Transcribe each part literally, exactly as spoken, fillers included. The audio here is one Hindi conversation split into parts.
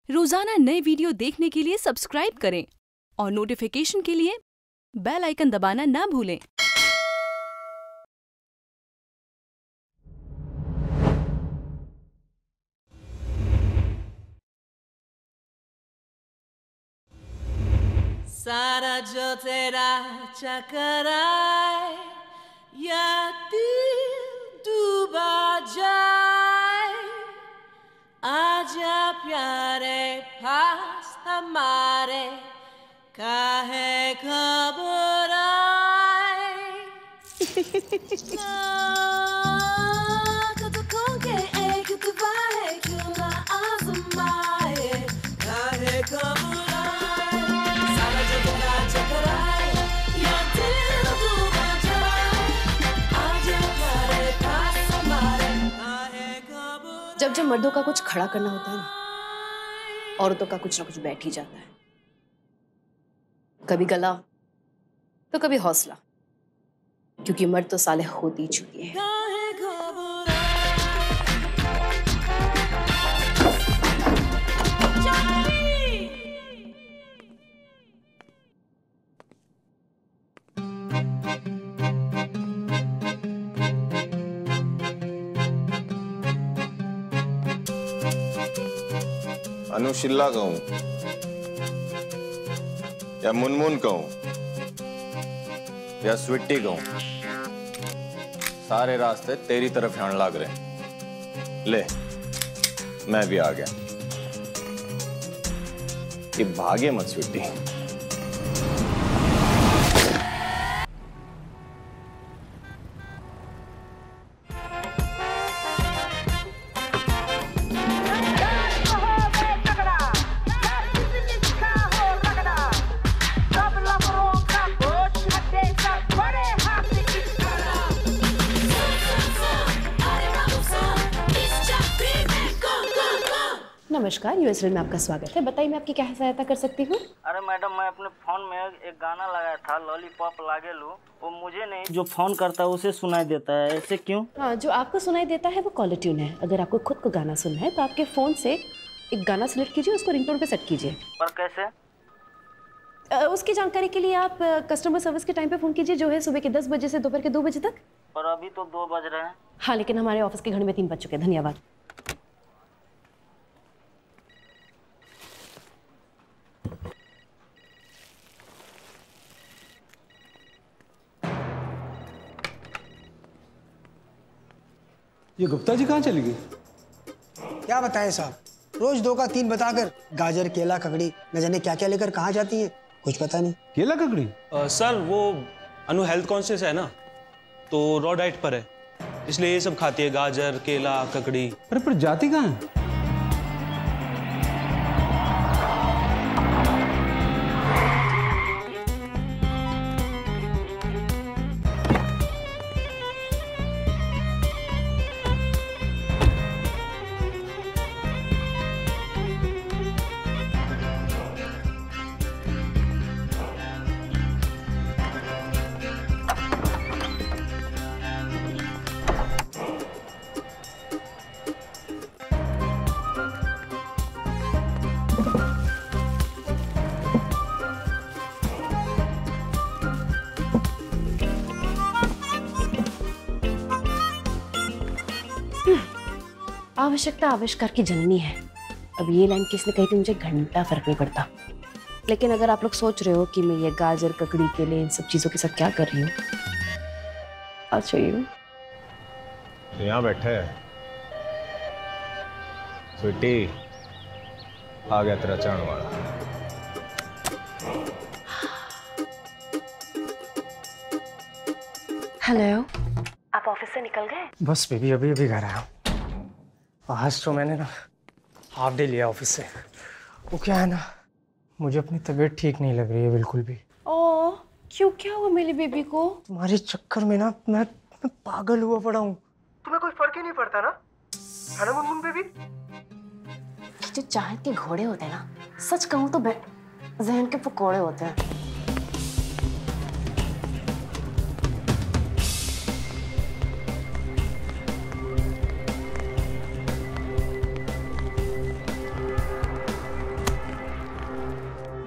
रोजाना नए वीडियो देखने के लिए सब्सक्राइब करें और नोटिफिकेशन के लिए बेल आइकन दबाना ना भूलें। सारा जो तेरा चक्कर आए या दिल डूबा जाए, आजा प्यारे पास हमारे, काहे घबराए। कदकों के एक दुआ है, क्यों ना आजमाए, काहे घबराए। सारा जो तेरा चक्कर आए या दिल डूबा जाए, आजा प्यारे पास हमारे, काहे घबराए। जब जब मर्दों का कुछ खड़ा करना होता है ना, औरतों का कुछ ना कुछ बैठ ही जाता है। कभी गला तो कभी हौसला, क्योंकि मर्द तो साले होती ही चुकी है। अनुशिल्ला कहूं या मुनमुन कहूं या स्वीटी कहूं, सारे रास्ते तेरी तरफ जाने लग रहे हैं। ले, मैं भी आ गया। ये भागे मत स्वीटी। नमस्कार, यूएसएल में आपका स्वागत है। बताइए मैं आपकी क्या सहायता कर सकती हूँ? अरे मैडम, मैं अपने फोन में एक गाना लगाया था, लॉलीपॉप लागे लू, वो मुझे नहीं, जो फोन करता है उसे सुनाई देता है। ऐसे क्यों? हाँ, जो आपको सुनाई देता है वो कॉलर ट्यून है। अगर आपको खुद को गाना सुनना है तो आपके फोन से एक गाना सिलेक्ट कीजिए, उसको रिंगटोन पे सेट कीजिए। पर कैसे? आ, उसकी जानकारी के लिए आप कस्टमर सर्विस के टाइम पे फोन कीजिए, जो है सुबह के दस बजे से दोपहर के दो बजे तक। पर अभी तो दो बज रहे हैं। हाँ, लेकिन हमारे ऑफिस के घड़ी में तीन बज चुके हैं। धन्यवाद। ये गुप्ता जी कहाँ चली गई? क्या बताएं साहब, रोज दो का तीन बताकर गाजर, केला, ककड़ी न जाने क्या क्या लेकर कहाँ जाती है, कुछ पता नहीं। केला ककड़ी? आ, सर वो अनु हेल्थ कॉन्शियस है ना, तो रॉ डाइट पर है, इसलिए ये सब खाती है, गाजर, केला, ककड़ी। अरे पर जाती कहाँ है? आवश्यकता आविष्कार की जननी है। अब ये लाइन किसने कही थी मुझे घंटा फर्क नहीं पड़ता। लेकिन अगर आप लोग सोच रहे हो कि मैं ये गाजर, ककड़ी, केले, इन सब चीजों के साथ क्या कर रही हूँ, I'll show you। यहाँ बैठे है स्वीटी, आ गया तेरा चाण वाला। हेलो, आप ऑफिस से निकल गए? बस बेबी, अभी अभी घर आया हूँ। आज तो मैंने ना हाफ डे लिया ऑफिस से। वो क्या है ना, मुझे अपनी तबीयत ठीक नहीं लग रही है बिल्कुल भी। ओह, क्यों, क्या हुआ मेरे बेबी को? तुम्हारे चक्कर में ना मैं, मैं पागल हुआ पड़ा हूँ। तुम्हें कोई फर्क ही नहीं पड़ता ना, है ना मुनमुन बेबी? जो चाहत के घोड़े होते हैं ना, सच कहूँ तो जहन के पकोड़े होते हैं।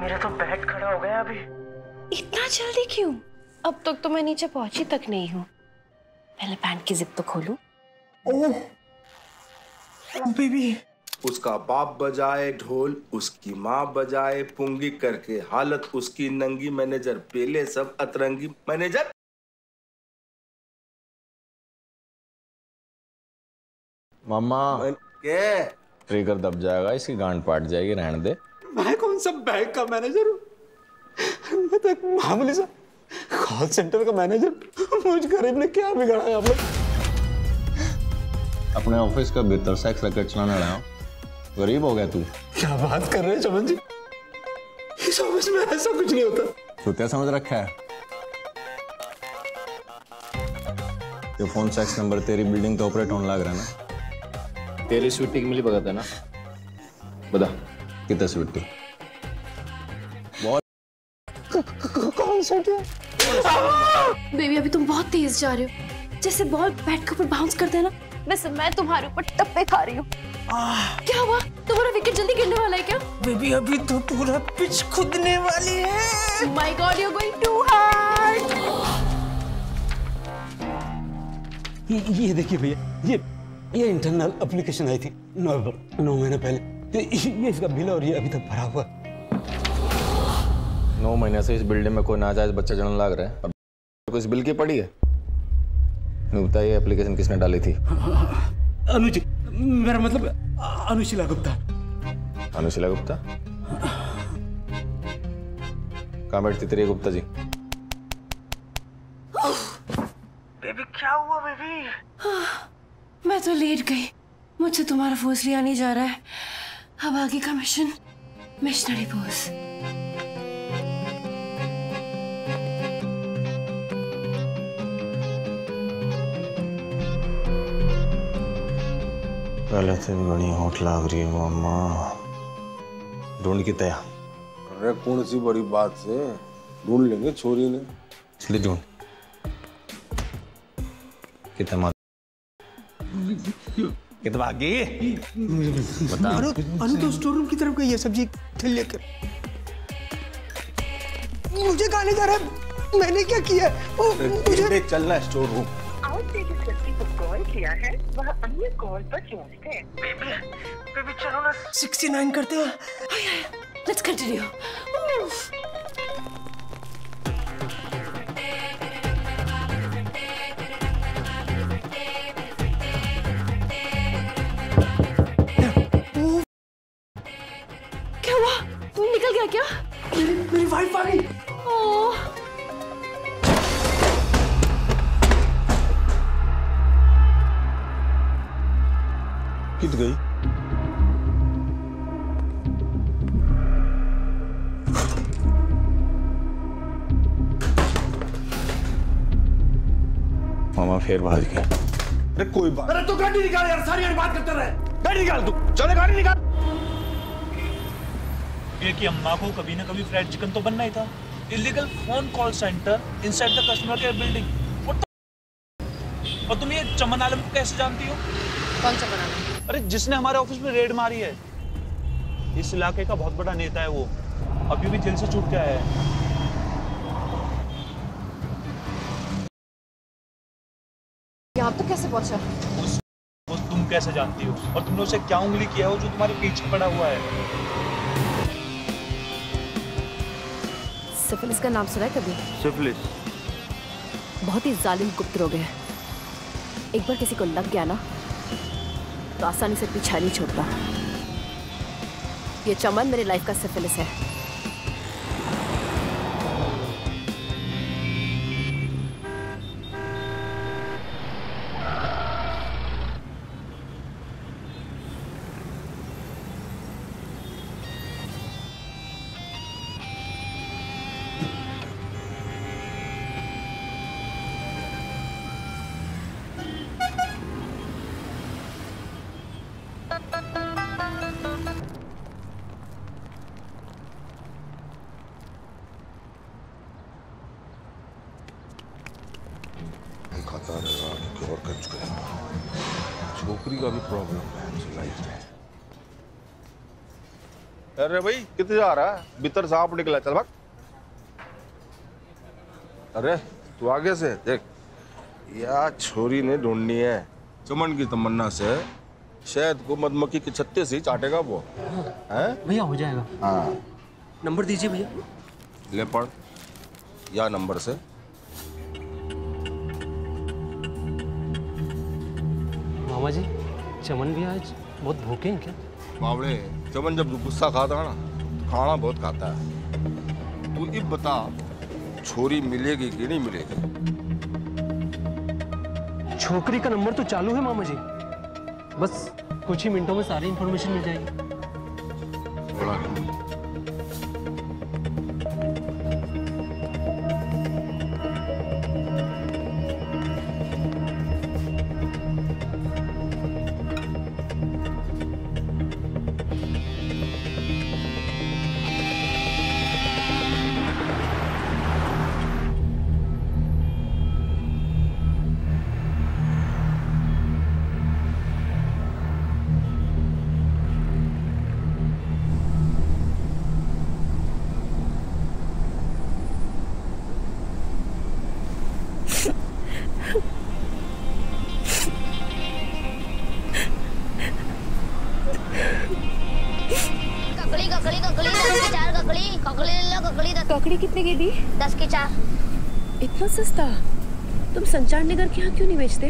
मेरा तो बैग खड़ा हो गया अभी। इतना जल्दी क्यों? अब तक तो मैं नीचे पहुंची तक नहीं हूँ। पहले पैंट की जिप तो खोलूं। Oh baby. उसका बाप बजाए ढोल, उसकी माँ बजाए पुंगी, करके हालत उसकी नंगी, मैनेजर पेले सब अतरंगी। मैनेजर मामा के ट्रिगर दब जाएगा, इसकी गांड पाट जाएगी, रहने दे। मैं कौन सा बैंक का मैनेजर हूँ? मैं तो एक मामूली सा कॉल सेंटर का मैनेजर। मुझ गरीब ने क्या बिगाड़ा है आप लोग? अपने ऑफिस का भीतर सेक्स रैकेट चलाने लगा, गरीब हो गया तू। क्या बात कर रहे हैं चमन जी? इस ऑफिस में ऐसा कुछ नहीं होता। छुट्टिया समझ रखा है। ये फोन सेक्स नंबर तेरी बिल्डिंग तो ऑपरेट होने लग रहा है ना? तेरी स्वीटी की मिली भगत है ना? बता कितना स्वीटी? बहुत कौन सा? बेबी अभी तुम बहुत तेज जा रहे हो, जैसे बॉल बैट के ऊपर बाउंस करते हैं ना, वैसे मैं तुम्हारे ऊपर टप्पे खा रही हूँ। क्या हुआ? तुम्हारा विकेट जल्दी गिरने वाला है क्या? बेबी अभी तो पूरा पिच खुदने वाली है। My God, you are going to hard. ये, ये देखिए भैया, ये ये इंटरनल एप्लीकेशन आई थी नौ नौ महीने पहले। तो ये इसका बिल और ये अभी तक भरा हुआ। नौ महीने से इस बिल्डिंग में कोई नाजायज बच्चा जन्म लग रहा है, अब कोई इस बिल की पड़ी है? नहीं बता, ये एप्लीकेशन किसने डाली थी? अनुजी, मेरा मतलब अनुशीला गुप्ता। अनुशीला गुप्ता? कहाँ बैठती तेरी गुप्ता जी? बेबी क्या हुआ बेबी? मैं तो लेट गई, मुझसे तुम्हारा फोर्स लिया नहीं जा रहा है। अब आगे का मिशन मिशनरी पोज। पहले से भी बड़ी होठ लाग रही है मामा। ढूंढ की तया। अरे कौन सी बड़ी बात से ढूंढ लेंगे छोरी ने। इसलिए ढूंढ कितना कितना आगे बता। अनु अनु तो स्टोर रूम की तरफ गई है सब्जी थैली लेकर। मुझे कहा नहीं जा रहा, मैंने क्या किया? ओ, मुझे चलना स्टोर रूम। आपने जिस व्यक्ति को कॉल किया है वह अन्य कॉल पर व्यस्त है। बेबी बेबी चलो ना सिक्सटी नाइन करते हैं। Let's continue. क्या हुआ? निकल गया क्या? मेरी मेरी वाइफ आ गई। ओह कित गई? मामा फिर भाग गया। अरे कोई बात। अरे तू गाड़ी निकाल यार, सारी बात करते रहे। गाड़ी निकाल तू, चले गाड़ी निकाल। ये कि अम्मा को कभी ना कभी फ्राइड चिकन तो बनना ही था। Illegal phone call centre inside the customer care building. और तुम ये चमन आलम को कैसे जानती हो? कौन सा बनाना? अरे जिसने हमारे ऑफिस में रेड मारी है। इस इलाके का बहुत बड़ा नेता है वो, अभी भी जेल से छूट के आया है। यहाँ तो कैसे पहुंचा? उस, उस तुम कैसे जानती हो? और तुमने उसे क्या उंगली किया हो जो तुम्हारे पीछे पड़ा हुआ है? सिफिलिस का नाम सुना है कभी? सिफिलिस बहुत ही जालिम गुप्त रोग है। एक बार किसी को लग गया ना तो आसानी से पीछा नहीं छोड़ता। ये चमन मेरी लाइफ का सिफिलिस है। खाता रहेगा और खर्च करेगा। छोकरी का भी प्रॉब्लम है लाइफ में। अरे भाई कितने जा रहा है? भीतर सांप निकला, चल भाग। अरे तू आगे से देख, या छोरी ने ढूंढनी है चमन की तमन्ना से, शायद को मधुमक्खी के छत्ते से ही चाटेगा वो। हैं? भैया हो जाएगा। हाँ नंबर दीजिए भैया। ले पढ़ या नंबर से। मामा जी, चमन भी आज बहुत भूखे हैं क्या? बावड़े, चमन जब गुस्सा खाता है ना तो खाना बहुत खाता है। तू अब बता, छोरी मिलेगी कि नहीं मिलेगी? छोकरी का नंबर तो चालू है मामा जी, बस कुछ ही मिनटों में सारी इंफॉर्मेशन मिल जाएगी। बोला ककड़ी कितने की दी? दस की चार। इतना सस्ता? तुम संचार नगर के यहाँ क्यों नहीं बेचते?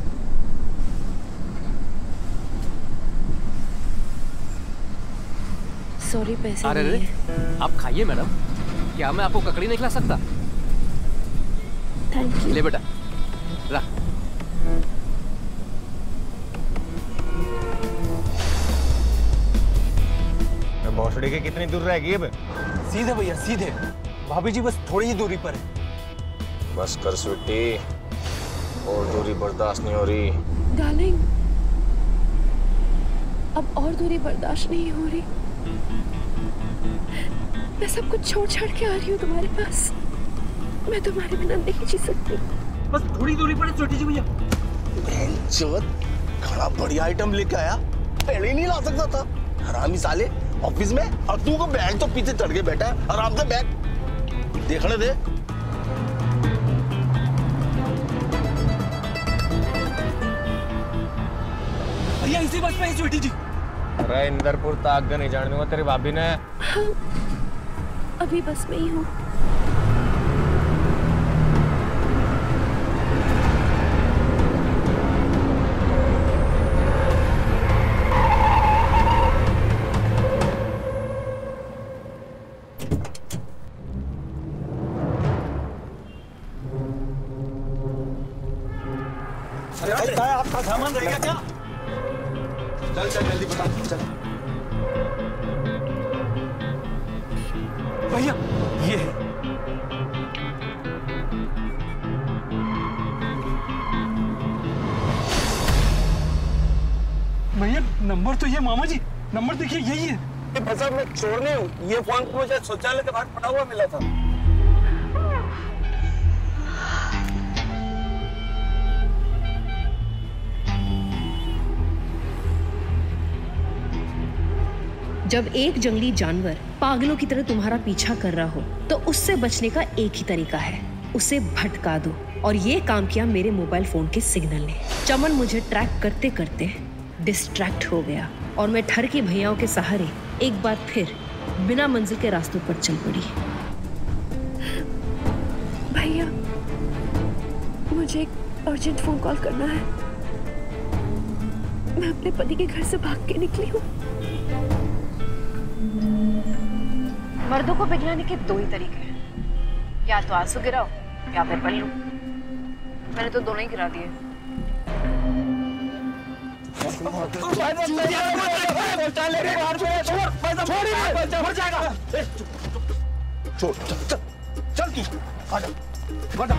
सॉरी, पैसे अरे नहीं रे, है। आप खाइए मैडम, क्या मैं आपको ककड़ी नहीं खिला सकता? Thank you. ले बेटा, रख। भोसड़ी के कितनी दूर रह गई अब? सीधे भैया सीधे, भाभी जी बस थोड़ी ही दूरी पर है। बस कर स्वीटी, और दूरी बर्दाश्त नहीं हो रही। डार्लिंग, अब और दूरी बर्दाश्त नहीं हो रही। मैं सब कुछ छोड़ छाड़ के आ रही हूँ तुम्हारे पास। मैं तुम्हारे बिना नहीं जी सकती। बस थोड़ी दूरी पर है छोटी जी भैया। खाना बढ़िया आइटम लेके आया, पहले ही नहीं ला सकता था। हरामी साले, ऑफिस में और तू को बैग तो पीछे चढ़ के बैठा है। आराम से बैग देखने दे। भैया इसी बस में छोटी जी। अरे इंदरपुर तक नहीं जाने दूंगा तेरी भाभी ने। हाँ, अभी बस में ही हूँ। आपका सामान रहेगा क्या? चल चल जल्दी बता, चल। भैया ये है। भैया नंबर तो ये मामा जी, नंबर देखिए यही है। भाई साहब मैं चोर नहीं हूँ, ये फोन मुझे शौचालय के बाहर पड़ा हुआ मिला था। जब एक जंगली जानवर पागलों की तरह तुम्हारा पीछा कर रहा हो तो उससे बचने का एक ही तरीका है, उसे भटका दो। और ये काम किया मेरे मोबाइल फोन के सिग्नल ने। चमन मुझे ट्रैक करते करते डिस्ट्रैक्ट हो गया और मैं ठर के भैयाओं के सहारे एक बार फिर बिना मंजिल के रास्तों पर चल पड़ी। भैया मुझे एक अर्जेंट फोन कॉल करना है। मैं अपने पति के घर से भाग के निकली हूँ। मर्दों को पिघलाने के दो ही तरीके हैं, या तो आंसू गिराओ या फिर पल्लू। मैंने तो दोनों ही गिरा दिए। छोड़ चल चल चल तू आजा आजा।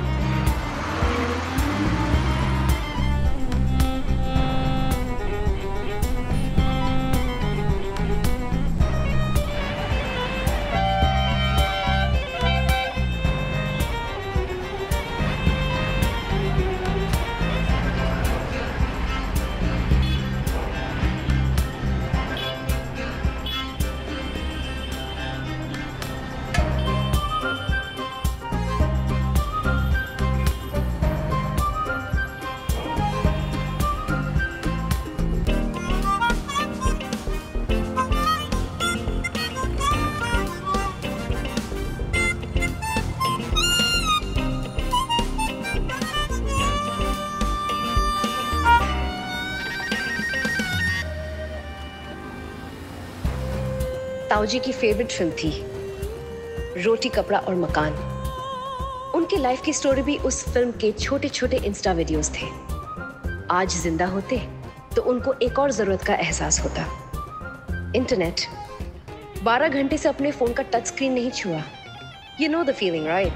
ताऊजी की फेवरेट फिल्म थी रोटी कपड़ा और मकान। उनकी लाइफ की स्टोरी भी उस फिल्म के छोटे छोटे इंस्टा वीडियोस थे। आज जिंदा होते तो उनको एक और जरूरत का एहसास होता, इंटरनेट। बारह घंटे से अपने फोन का टच स्क्रीन नहीं छुआ। You know the feeling right?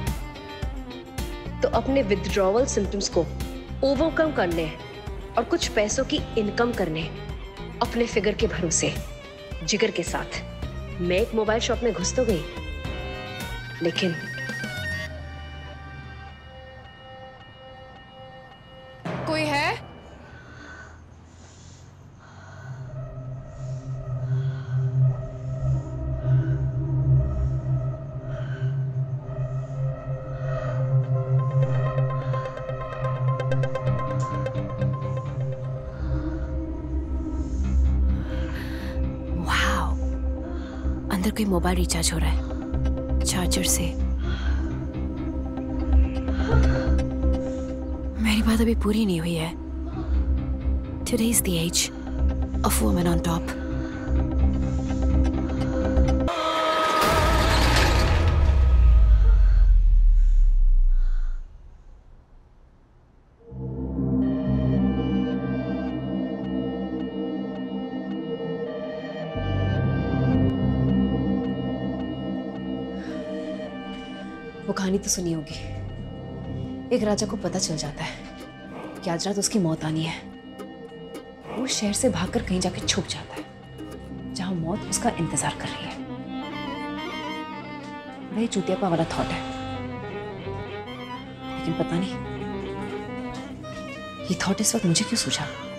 तो अपने विथड्रॉवल सिम्टम्स को ओवरकम करने और कुछ पैसों की इनकम करने अपने फिगर के भरोसे जिगर के साथ मैं एक मोबाइल शॉप में घुस तो गई, लेकिन कोई है? अंदर कोई मोबाइल रिचार्ज हो रहा है चार्जर से। मेरी बात अभी पूरी नहीं हुई है। Today is the age of woman on top. वो कहानी तो सुनी होगी। एक राजा को पता चल जाता है कि आज रात उसकी मौत आनी है। वो शहर से भागकर कहीं जाके छुप जाता है जहां मौत उसका इंतजार कर रही है। बड़ा ही चूतियापा वाला थॉट है, लेकिन पता नहीं ये थॉट इस वक्त मुझे क्यों सूझा।